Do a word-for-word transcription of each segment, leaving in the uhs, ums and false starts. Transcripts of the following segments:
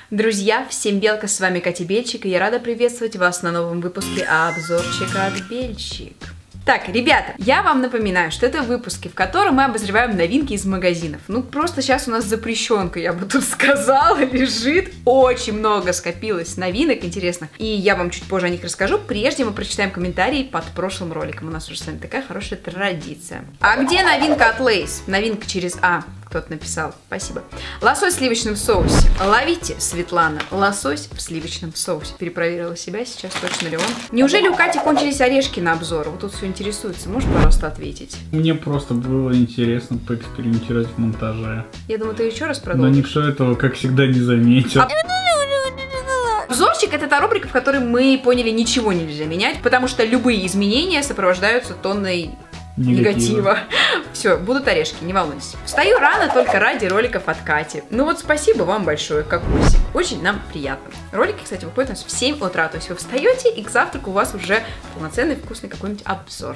Друзья, всем белка, с вами Катя Бельчик, и я рада приветствовать вас на новом выпуске обзорчика от Бельчик. Так, ребята, я вам напоминаю, что это выпуски, в котором мы обозреваем новинки из магазинов. Ну, просто сейчас у нас запрещенка, я бы тут сказала, лежит. Очень много скопилось новинок интересных, и я вам чуть позже о них расскажу. Прежде мы прочитаем комментарии под прошлым роликом. У нас уже с вами такая хорошая традиция. А где новинка от Лейс? Новинка через А. Кто-то написал. Спасибо. Лосось в сливочном соусе. Ловите, Светлана. Лосось в сливочном соусе. Перепроверила себя сейчас, точно ли он. Неужели у Кати кончились орешки на обзор? Вот тут все интересуется. Можешь, пожалуйста, ответить? Мне просто было интересно поэкспериментировать в монтаже. Я думаю, ты еще раз продолжишь. Но никто этого, как всегда, не заметил. Обзорчик — это та рубрика, в которой мы поняли, ничего нельзя менять, потому что любые изменения сопровождаются тонной негатива. Негатива. Все, будут орешки, не волнуйтесь. Встаю рано только ради роликов от Кати. Ну вот спасибо вам большое, кокосик. Очень нам приятно. Ролики, кстати, выходят у нас в семь утра. То есть вы встаете, и к завтраку у вас уже полноценный вкусный какой-нибудь обзор.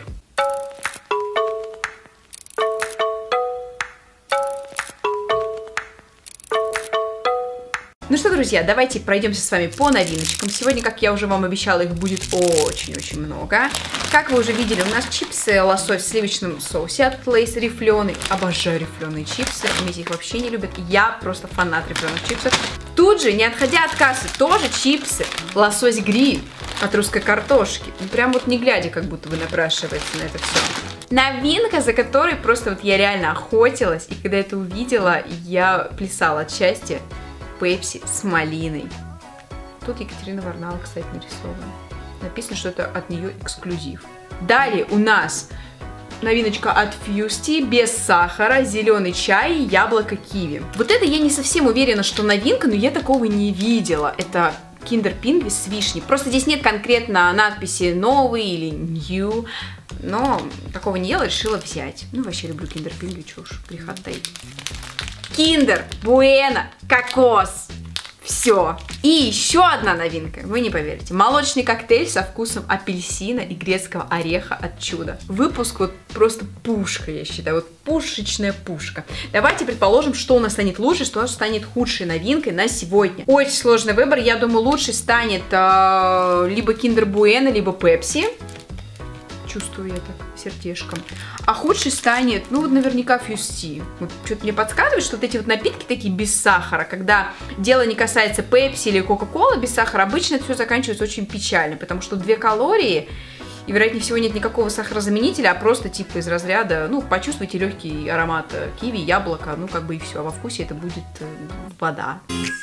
Ну что, друзья, давайте пройдемся с вами по новиночкам. Сегодня, как я уже вам обещала, их будет очень-очень много. Как вы уже видели, у нас чипсы лосось в сливочном соусе от Лейс рифленый. Обожаю рифленые чипсы, Мити их вообще не любит. Я просто фанат рифленых чипсов. Тут же, не отходя от кассы, тоже чипсы лосось гриль от русской картошки. Ну, прям вот не глядя, как будто вы напрашиваете на это все. Новинка, за которой просто вот я реально охотилась, и когда это увидела, я плясала от счастья. Пепси с малиной. Тут Екатерина Варнала, кстати, нарисована. Написано, что это от нее эксклюзив. Далее у нас новиночка от Фьюсти, без сахара, зеленый чай, яблоко, киви. Вот это я не совсем уверена, что новинка, но я такого не видела. Это Kinder Pingui с вишней. Просто здесь нет конкретно надписи новый или new, но такого не ела, решила взять. Ну, вообще люблю Kinder Pingui, чё уж, греха таить. Kinder Bueno кокос. Все. И еще одна новинка, вы не поверите. Молочный коктейль со вкусом апельсина и грецкого ореха от Чудо. Выпуск вот просто пушка, я считаю. Вот пушечная пушка. Давайте предположим, что у нас станет лучше, что у нас станет худшей новинкой на сегодня. Очень сложный выбор. Я думаю, лучше станет э, либо Kinder Bueno, либо Pepsi. Чувствую я так сердечком. А худший станет, ну вот наверняка Фьюсти. Вот что-то мне подсказывает, что вот эти вот напитки такие без сахара, когда дело не касается Пепси или Кока-Колы без сахара, обычно это все заканчивается очень печально, потому что две калории, и вероятнее всего нет никакого сахарозаменителя, а просто типа из разряда, ну, почувствуйте легкий аромат киви, яблока, ну как бы и все, а во вкусе это будет э, вода.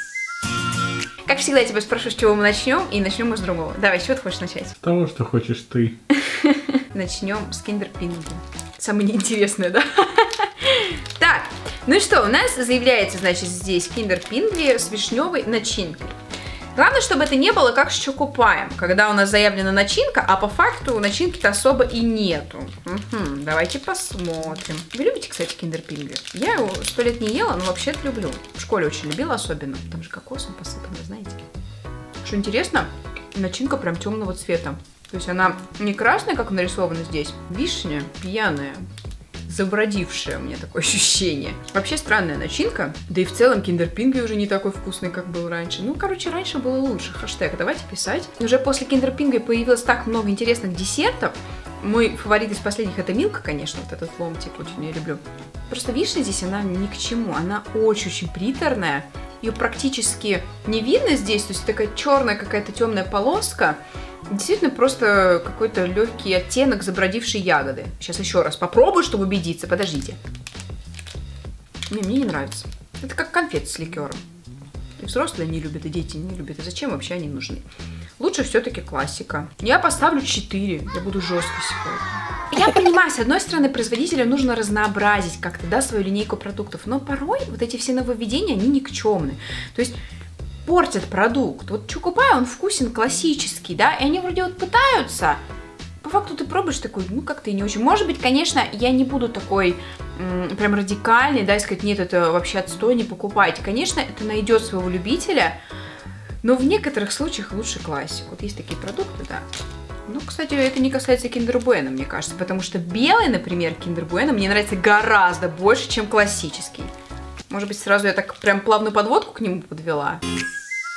Как всегда, я тебя спрошу, с чего мы начнем, и начнем мы с другого. Давай, с чего ты хочешь начать? С того, что хочешь ты. Начнем с Kinder Pingui. Самое неинтересное, да? Так, ну и что, у нас заявляется, значит, здесь Kinder Pingui с вишневой начинкой. Главное, чтобы это не было как с Чокопаем, когда у нас заявлена начинка, а по факту начинки-то особо и нету. Угу, давайте посмотрим. Вы любите, кстати, Kinder Pingui? Я его сто лет не ела, но вообще-то люблю. В школе очень любила особенно. Там же кокосом посыпано, знаете. Что интересно, начинка прям темного цвета. То есть она не красная, как нарисована здесь. Вишня пьяная, забродившая, у меня такое ощущение. Вообще странная начинка. Да и в целом Kinder Pingui уже не такой вкусный, как был раньше. Ну, короче, раньше было лучше. Хэштег давайте писать. Уже после Kinder Pingui появилось так много интересных десертов. Мой фаворит из последних — это Милка, конечно. Вот этот ломтик очень я люблю. Просто вишня здесь, она ни к чему. Она очень-очень приторная. Ее практически не видно здесь. То есть такая черная какая-то темная полоска. Действительно просто какой-то легкий оттенок забродившей ягоды. Сейчас еще раз попробую, чтобы убедиться. Подождите. Не, мне не нравится. Это как конфеты с ликером. И взрослые не любят, и дети не любят. И зачем вообще они нужны? Лучше все-таки классика. Я поставлю четыре. Я буду жестко сегодня. Я понимаю, с одной стороны, производителям нужно разнообразить как-то, да, свою линейку продуктов. Но порой вот эти все нововведения, они никчемны. То есть портят продукт. Вот Чокопай, он вкусен классический, да, и они вроде вот пытаются. По факту ты пробуешь такой, ну как-то и не очень. Может быть, конечно, я не буду такой м, прям радикальный, да, и сказать, нет, это вообще отстой, не покупайте. Конечно, это найдет своего любителя, но в некоторых случаях лучше классик. Вот есть такие продукты, да. Ну, кстати, это не касается Kinder Bueno, мне кажется, потому что белый, например, Kinder Bueno мне нравится гораздо больше, чем классический. Может быть, сразу я так прям плавную подводку к нему подвела.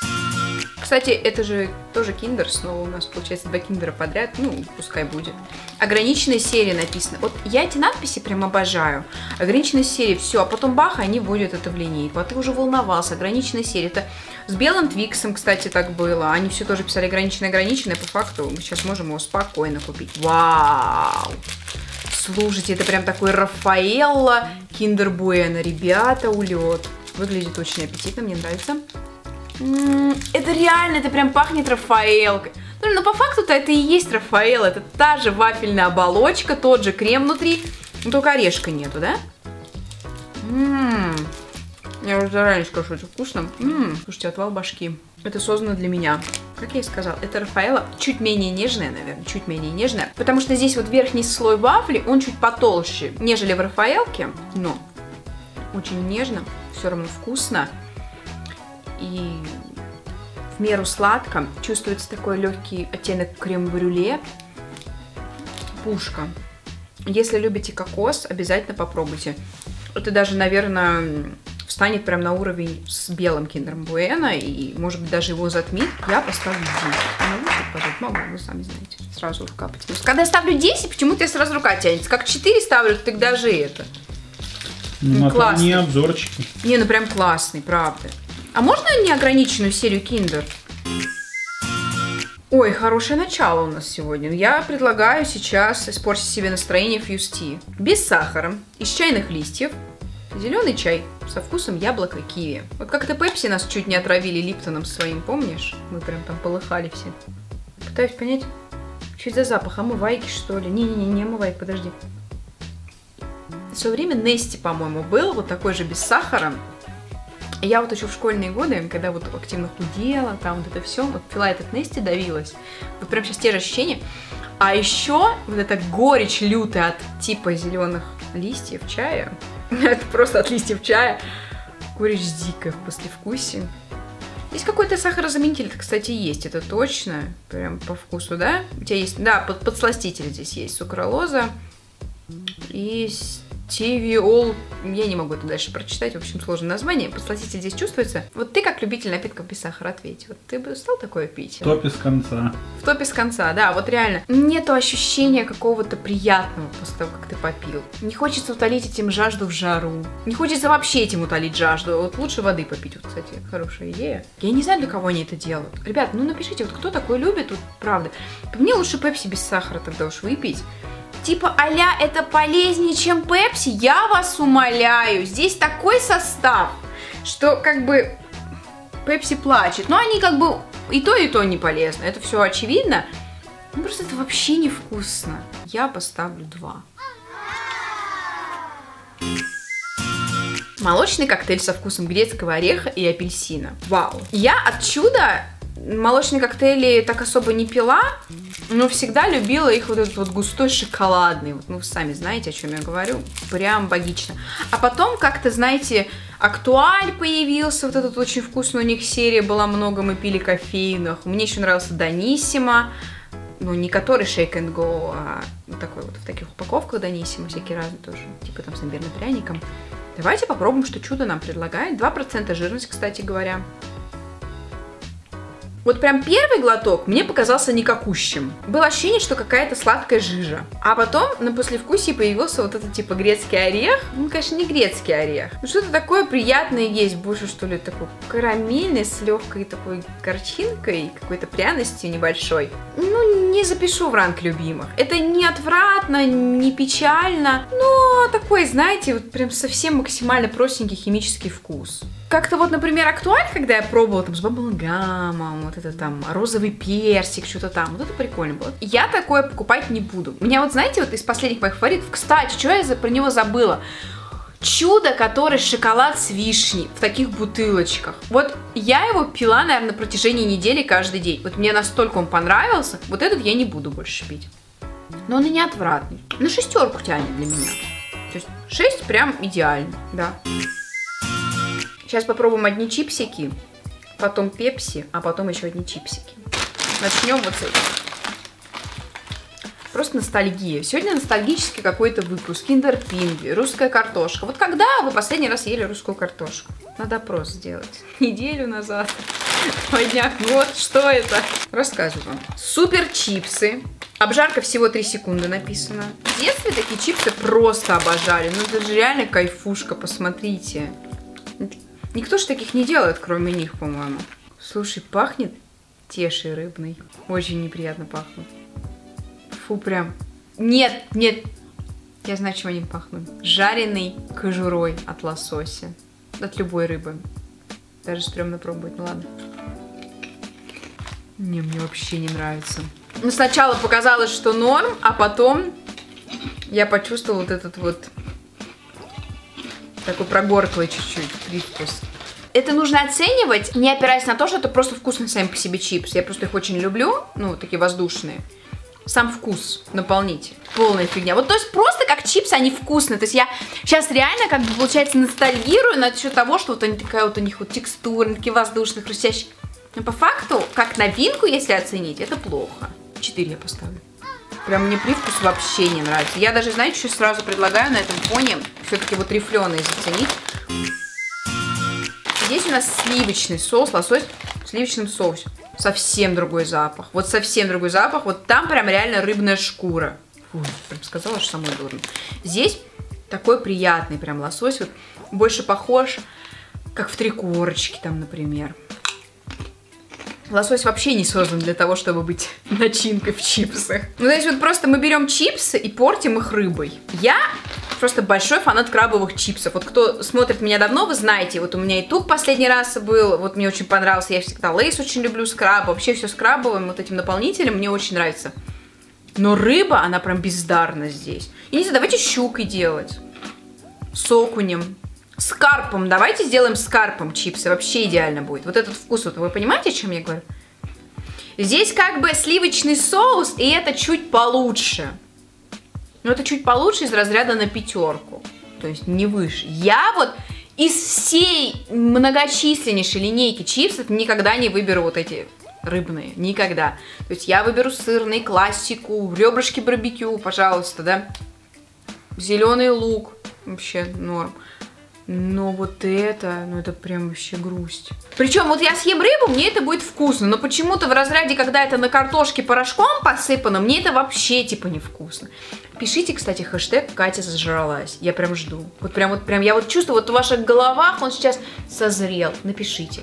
кстати, это же тоже киндер, снова у нас получается два киндера подряд, ну, пускай будет. Ограниченная серия написано. Вот я эти надписи прям обожаю. Ограниченная серия, все, а потом бах, они вводят это в линейку. А ты уже волновался, ограниченная серия. Это с белым Твиксом, кстати, так было. Они все тоже писали ограниченное, ограниченное, по факту мы сейчас можем его спокойно купить. Вау! Слушайте, это прям такой Рафаэлло Киндер Буэно. Ребята, улет. Выглядит очень аппетитно, мне нравится. М-м, это реально, это прям пахнет Рафаэлкой. Ну, но по факту-то это и есть Рафаэлло. Это та же вафельная оболочка, тот же крем внутри. Но только орешка нету, да? М-м-м. Я уже заранее скажу, что это вкусно. М-м. Слушайте, отвал башки. Это создано для меня. Как я и сказала, это Рафаэлло чуть менее нежное, наверное, чуть менее нежное. Потому что здесь вот верхний слой вафли, он чуть потолще, нежели в Рафаэлке. Но очень нежно, все равно вкусно. И в меру сладко. Чувствуется такой легкий оттенок крем-брюле. Пушка. Если любите кокос, обязательно попробуйте. Это даже, наверное, встанет прям на уровень с белым Киндером Буэно. И, может быть, даже его затмит. Я поставлю десять. Могу пожать? Могу, вы сами знаете. Сразу рука потянулась. Когда я ставлю десять, почему-то я сразу рука тянется. Как четыре ставлю, так даже это. Ну, классный. Не обзорчики. Не, ну прям классный, правда. А можно неограниченную серию Киндер? Ой, хорошее начало у нас сегодня. Я предлагаю сейчас испортить себе настроение Fuse Tea. Без сахара, из чайных листьев, зеленый чай со вкусом яблока и киви. Вот как-то Пепси нас чуть не отравили Липтоном своим, помнишь? Мы прям там полыхали все. Пытаюсь понять, что это за запах? Омывайки, что ли? Не-не-не, не омывайки, подожди. В свое время Нести, по-моему, был вот такой же без сахара. Я вот еще в школьные годы, когда вот активно худела, там вот это все, вот пила этот Нести, давилась. Вот прям сейчас те же ощущения. А еще вот эта горечь лютая от типа зеленых листьев чая. Это просто от листьев чая. Горечь дикая в послевкусии. Здесь какой-то сахарозаменитель, кстати, есть, это точно. Прям по вкусу, да? У тебя есть, да, под, подсластитель здесь есть. Сукралоза и стевиол. Я не могу это дальше прочитать, в общем, сложное название. Подсластитель здесь чувствуется. Вот ты, как любитель напитков без сахара, ответь. Вот ты бы стал такое пить? В топе с конца. В топе с конца, да, вот реально. Нету ощущения какого-то приятного после того, как ты попил. Не хочется утолить этим жажду в жару. Не хочется вообще этим утолить жажду. Вот лучше воды попить. Вот, кстати, хорошая идея. Я не знаю, для кого они это делают. Ребят, ну напишите, вот кто такой любит, вот правда. Мне лучше Пепси без сахара тогда уж выпить. Типа а-ля это полезнее, чем Пепси, я вас умоляю. Здесь такой состав, что как бы Пепси плачет. Но они как бы и то, и то не полезно. Это все очевидно. Ну просто это вообще невкусно. Я поставлю два. Молочный коктейль со вкусом грецкого ореха и апельсина. Вау. Я от чуда молочные коктейли так особо не пила, но всегда любила их вот этот вот густой шоколадный. Вот, ну, вы сами знаете, о чем я говорю. Прям богично. А потом как-то, знаете, Актуаль появился, вот этот очень вкусный у них серия была, много мы пили кофейных. Мне еще нравился Даниссимо, ну, не который Shake and Go, а вот такой вот в таких упаковках Даниссимо, всякие разные тоже, типа там с имбирным пряником. Давайте попробуем, что чудо нам предлагает. два процента жирность, кстати говоря. Вот прям первый глоток мне показался никакущим. Было ощущение, что какая-то сладкая жижа. А потом на послевкусии появился вот этот типа грецкий орех. Ну, конечно, не грецкий орех. Ну, что-то такое приятное есть. Больше, что ли, такой карамельный с легкой такой горчинкой, какой-то пряностью небольшой. Ну, не запишу в ранг любимых. Это не отвратно, не печально, но такой, знаете, вот прям совсем максимально простенький химический вкус. Как-то вот, например, Актуаль, когда я пробовала там с баблгамом, вот это там розовый персик, что-то там, вот это прикольно было. Я такое покупать не буду. У меня вот, знаете, вот из последних моих фаворитов, кстати, что я за, про него забыла? Чудо, который шоколад с вишней в таких бутылочках. Вот я его пила, наверное, на протяжении недели каждый день. Вот мне настолько он понравился, вот этот я не буду больше пить. Но он и не отвратный. На шестерку тянет для меня. То есть шесть прям идеально, да. Сейчас попробуем одни чипсики, потом пепси, а потом еще одни чипсики. Начнем вот с этих. Просто ностальгия. Сегодня ностальгический какой-то выпуск. Киндер Пингви, русская картошка. Вот когда вы последний раз ели русскую картошку? Надо опрос сделать. Неделю назад. Два дня. Вот, что это? Рассказываю вам. Супер чипсы. Обжарка всего три секунды написано. В детстве такие чипсы просто обожали. Ну это же реально кайфушка, посмотрите. Никто же таких не делает, кроме них, по-моему. Слушай, пахнет тешей рыбной. Очень неприятно пахнут. Фу, прям. Нет, нет. Я знаю, чем они пахнут. Жареной кожурой от лосося. От любой рыбы. Даже стрёмно пробовать, ну ладно. Не, мне вообще не нравится. Ну, сначала показалось, что норм, а потом я почувствовала вот этот вот такой прогорклый чуть-чуть привкус. Это нужно оценивать, не опираясь на то, что это просто вкусные сами по себе чипсы. Я просто их очень люблю, ну, такие воздушные. Сам вкус, наполнитель. Полная фигня. Вот, то есть, просто как чипсы, они вкусные. То есть, я сейчас реально, как бы, получается, ностальгирую насчет того, что вот они такая вот у них вот текстура, такие воздушные, хрустящие. Но по факту, как новинку, если оценить, это плохо. четыре я поставлю. Прям мне привкус вообще не нравится. Я даже, знаете, что сразу предлагаю на этом фоне все-таки вот рифленые заценить. Здесь у нас сливочный соус, лосось в сливочном соусе. Совсем другой запах. Вот совсем другой запах. Вот там прям реально рыбная шкура. Фу, прям сказала, что самой дурно. Здесь такой приятный прям лосось. Вот больше похож, как в три корочки там, например. Лосось вообще не создан для того, чтобы быть начинкой в чипсах. Ну, то есть вот просто мы берем чипсы и портим их рыбой. Я просто большой фанат крабовых чипсов. Вот кто смотрит меня давно, вы знаете, вот у меня и тук последний раз был, вот мне очень понравился. Я всегда лейс очень люблю с крабом. Вообще все с крабовым вот этим наполнителем мне очень нравится. Но рыба, она прям бездарна здесь. И не знаю, давайте щукой делать. С окунем. С карпом. Давайте сделаем с карпом чипсы. Вообще идеально будет. Вот этот вкус, вот вы понимаете, о чем я говорю? Здесь как бы сливочный соус, и это чуть получше. Но это чуть получше из разряда на пятерку. То есть не выше. Я вот из всей многочисленнейшей линейки чипсов никогда не выберу вот эти рыбные. Никогда. То есть я выберу сырный, классику, ребрышки барбекю, пожалуйста, да. Зеленый лук. Вообще норм. Но вот это, ну это прям вообще грусть. Причем вот я съем рыбу, мне это будет вкусно. Но почему-то в разряде, когда это на картошке порошком посыпано, мне это вообще типа невкусно. Пишите, кстати, хэштег Катя зажралась. Я прям жду. Вот прям вот прям я вот чувствую, вот в ваших головах он сейчас созрел. Напишите.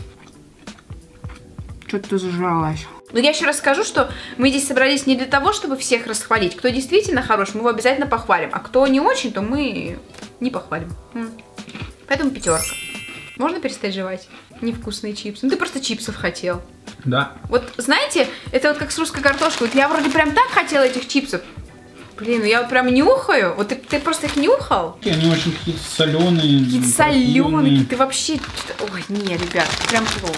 Что-то зажралась. Но я еще раз скажу, что мы здесь собрались не для того, чтобы всех расхвалить. Кто действительно хорош, мы его обязательно похвалим. А кто не очень, то мы не похвалим. Поэтому пятерка. Можно перестать жевать? Невкусные чипсы. Ну ты просто чипсов хотел. Да. Вот знаете, это вот как с русской картошкой. Вот я вроде прям так хотела этих чипсов. Блин, ну я вот прям нюхаю. Вот ты, ты просто их нюхал? Они очень какие-то соленые. Какие-то соленые. Ты вообще... Ой, не, ребят, прям плохо.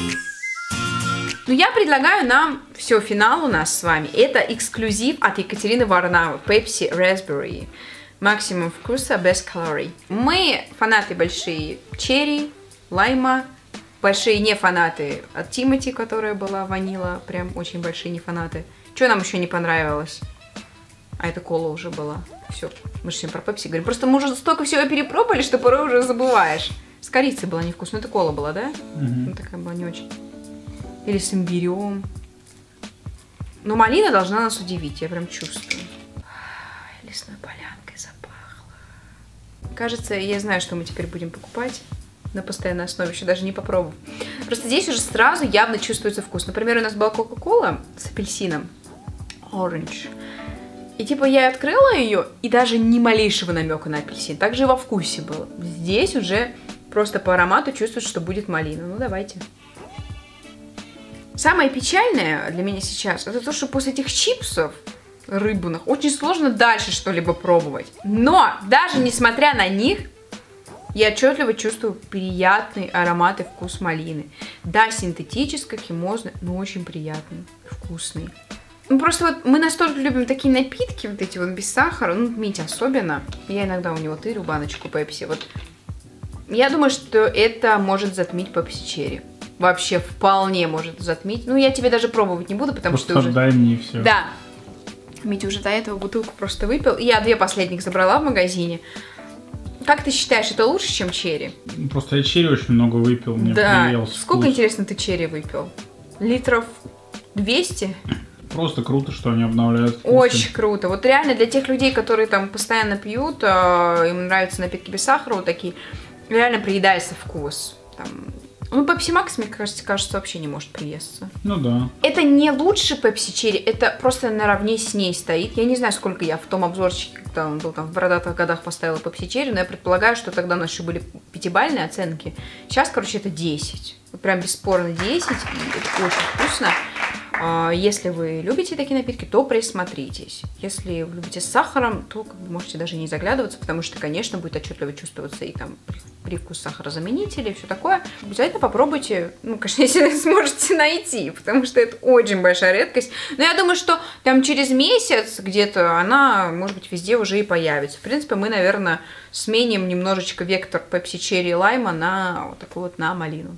Ну я предлагаю нам... Все, финал у нас с вами. Это эксклюзив от Екатерины Варнавы. Pepsi Raspberry. Максимум вкуса, без калорий. Мы фанаты большие черри, лайма. Большие не фанаты от Тимати, которая была ванила. Прям очень большие не фанаты. Что нам еще не понравилось? А это кола уже была. Все, мы же сегодня про Пепси говорим. Просто мы уже столько всего перепробовали, что порой уже забываешь. С корицей была невкусная. Это кола была, да? Угу. Ну, такая была не очень. Или с имбирем. Но малина должна нас удивить, я прям чувствую. Лесной полянкой запахло. Кажется, я знаю, что мы теперь будем покупать на постоянной основе, еще даже не попробовав. Просто здесь уже сразу явно чувствуется вкус. Например, у нас была кока-кола с апельсином. Orange. И типа я открыла ее, и даже ни малейшего намека на апельсин. Также и во вкусе было. Здесь уже просто по аромату чувствуется, что будет малина. Ну, давайте. Самое печальное для меня сейчас, это то, что после этих чипсов рыбных очень сложно дальше что-либо пробовать. Но даже несмотря на них, я отчетливо чувствую приятный аромат и вкус малины. Да, синтетический, химозный, но очень приятный, вкусный. Ну, просто вот мы настолько любим такие напитки, вот эти вот без сахара, ну, Митя особенно. Я иногда у него тырю баночку пепси. Вот. Я думаю, что это может затмить пепси черри. Вообще вполне может затмить. Ну, я тебе даже пробовать не буду, потому просто что уже... дай мне и все. Да. Митя уже до этого бутылку просто выпил. И я две последних забрала в магазине. Как ты считаешь, это лучше, чем черри? Просто я черри очень много выпил, мне Да. приелся Сколько, вкус. интересно, ты черри выпил? Литров двести? Просто круто, что они обновляют вкусы. Очень круто. Вот реально для тех людей, которые там постоянно пьют, э, им нравятся напитки без сахара, вот такие, реально приедается вкус. Там... Ну, Pepsi Max, мне кажется, кажется, вообще не может приесться. Ну да. Это не лучше Pepsi Cherry, это просто наравне с ней стоит. Я не знаю, сколько я в том обзорчике, когда он был там в бородатых годах, поставила Pepsi Cherry, но я предполагаю, что тогда у нас еще были пятибалльные оценки. Сейчас, короче, это десять. Вот прям бесспорно десять, и это очень вкусно. Если вы любите такие напитки, то присмотритесь. Если вы любите с сахаром, то как бы можете даже не заглядываться, потому что, конечно, будет отчетливо чувствоваться и там привкус сахарозаменителя и все такое. Обязательно попробуйте, ну, конечно, если сможете найти, потому что это очень большая редкость. Но я думаю, что там через месяц где-то она, может быть, везде уже и появится. В принципе, мы, наверное, сменим немножечко вектор Pepsi Cherry и лайма на вот такой вот на малину.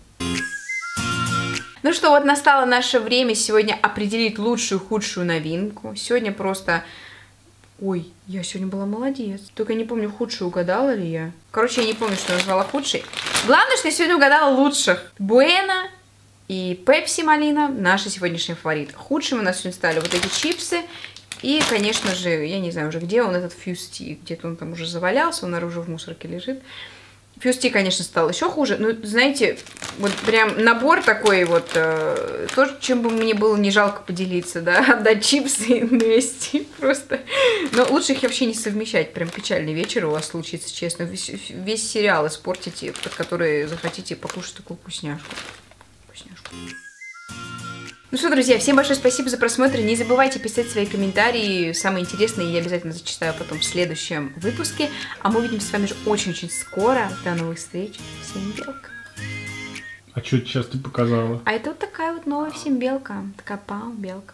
Ну что, вот настало наше время сегодня определить лучшую и худшую новинку. Сегодня просто... Ой, я сегодня была молодец. Только я не помню, худшую угадала ли я. Короче, я не помню, что я назвала худшей. Главное, что я сегодня угадала лучших. Буэна и Пепси Малина, наши сегодняшние фавориты. Худшими у нас сегодня стали вот эти чипсы. И, конечно же, я не знаю уже, где он, этот фьюсти. Где-то он там уже завалялся, он уже в мусорке лежит. Фьюсти, конечно, стал еще хуже. Ну, знаете, вот прям набор такой вот, э, то, чем бы мне было не жалко поделиться, да, отдать чипсы и вместе просто. Но лучше их вообще не совмещать. Прям печальный вечер у вас случится, честно. Весь, весь сериал испортите, под который захотите покушать такую вкусняшку. Вкусняшку. Ну что, друзья, всем большое спасибо за просмотр. Не забывайте писать свои комментарии, самые интересные, я обязательно зачитаю потом в следующем выпуске. А мы увидимся с вами же очень-очень скоро. До новых встреч. Всем белка. А что сейчас ты показала? А это вот такая вот новая всем белка. Такая пау, белка.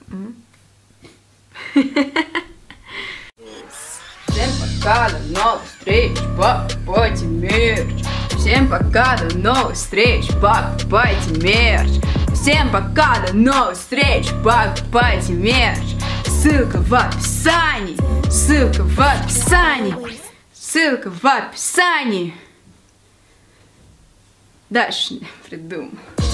Всем пока, до новых встреч. Покупайте мерч. Всем пока, до новых встреч. Покупайте мерч. Всем пока, до новых встреч, покупайте мерч. Ссылка в описании, ссылка в описании, ссылка в описании. Дальше не придумал.